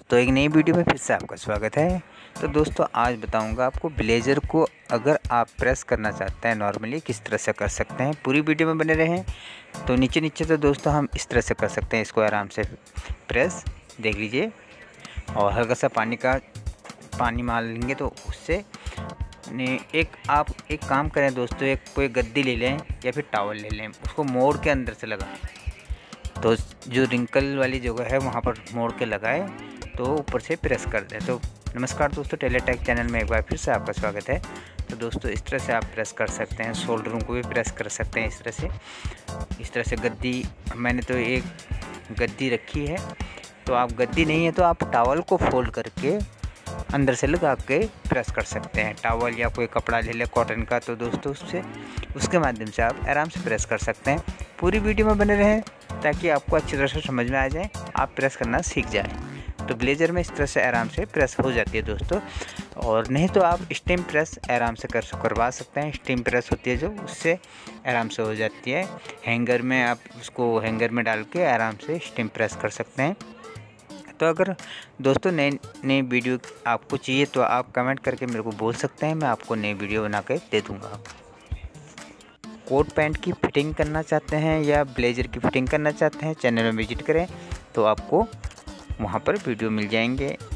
तो एक नई वीडियो में फिर से आपका स्वागत है। तो दोस्तों आज बताऊंगा आपको ब्लेज़र को अगर आप प्रेस करना चाहते हैं नॉर्मली किस तरह से कर सकते हैं। पूरी वीडियो में बने रहें। तो नीचे तो दोस्तों हम इस तरह से कर सकते हैं, इसको आराम से प्रेस देख लीजिए। और हल्का सा पानी मार लेंगे तो उससे आप एक काम करें दोस्तों, एक कोई गद्दी ले लें या फिर टॉवल ले लें, उसको मोड़ के अंदर से लगाएं। तो जो रिंकल वाली जगह है वहाँ पर मोड़ के लगाए तो ऊपर से प्रेस कर दें। तो नमस्कार दोस्तों, टेलीटेक चैनल में एक बार फिर से आपका स्वागत है। तो दोस्तों इस तरह से आप प्रेस कर सकते हैं, शोल्डरों को भी प्रेस कर सकते हैं इस तरह से गद्दी। मैंने तो एक गद्दी रखी है, तो आप गद्दी नहीं है तो आप टॉवल को फोल्ड करके अंदर से लगा के प्रेस कर सकते हैं। टॉवल या कोई कपड़ा ले लें कॉटन का, तो दोस्तों उसके माध्यम से आप आराम से प्रेस कर सकते हैं। पूरी वीडियो में बने रहें ताकि आपको अच्छी तरह से समझ में आ जाए, आप प्रेस करना सीख जाएं। तो ब्लेज़र में इस तरह से आराम से प्रेस हो जाती है दोस्तों। और नहीं तो आप स्टीम प्रेस आराम से करवा सकते हैं। स्टीम प्रेस होती है जो, उससे आराम से हो जाती है। हैंगर में आप उसको हैंगर में डाल के आराम से स्टीम प्रेस कर सकते हैं। तो अगर दोस्तों नई वीडियो आपको चाहिए तो आप कमेंट करके मेरे को बोल सकते हैं, मैं आपको नई वीडियो बना के दे दूँगा। कोट पैंट की फ़िटिंग करना चाहते हैं या ब्लेज़र की फ़िटिंग करना चाहते हैं, चैनल में विजिट करें तो आपको वहाँ पर वीडियो मिल जाएंगे।